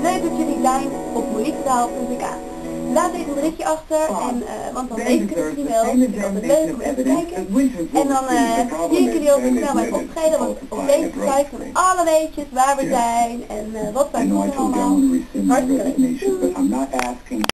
Leuk dat jullie zijn op moniquetaal.nk. Laat even een berichtje achter, want dan lees ik het op jullie wel. Ik vind het altijd leuk om even te kijken. En dan zie ik jullie ook snel bij optreden, want op deze site van alle weetjes waar we zijn en wat wij doen allemaal. Hartstikke leuk.